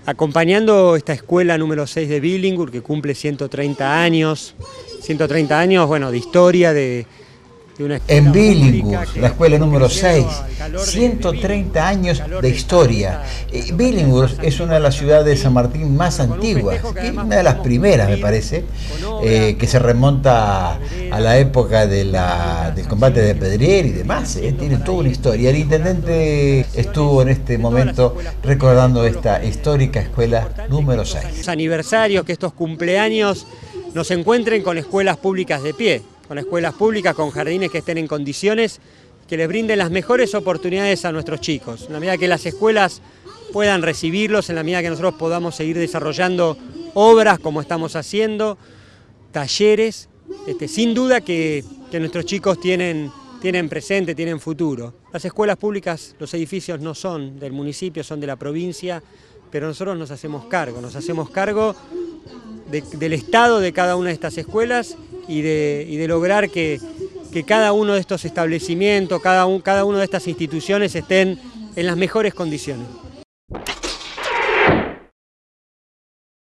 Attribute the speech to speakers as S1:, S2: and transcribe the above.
S1: acompañando esta escuela número 6 de Billingur, que cumple 130 años, bueno, de historia de una escuela
S2: en Billingur, la escuela número 6, 130 años de historia. Billingur es una de las ciudades de San Martín más antiguas, una de las primeras, me parece, que se remonta a la época del combate de Pedrier y demás. Tiene toda una historia. El intendente estuvo en este momento recordando esta histórica escuela número 6.
S1: Los aniversarios, que estos cumpleaños nos encuentren con escuelas públicas de pie, con escuelas públicas, con jardines que estén en condiciones, que les brinden las mejores oportunidades a nuestros chicos. En la medida que las escuelas puedan recibirlos, en la medida que nosotros podamos seguir desarrollando obras como estamos haciendo, talleres, sin duda que nuestros chicos tienen presente, tienen futuro. Las escuelas públicas, los edificios no son del municipio, son de la provincia, pero nosotros nos hacemos cargo del estado de cada una de estas escuelas y de lograr que cada uno de estos establecimientos, cada una de estas instituciones estén en las mejores condiciones.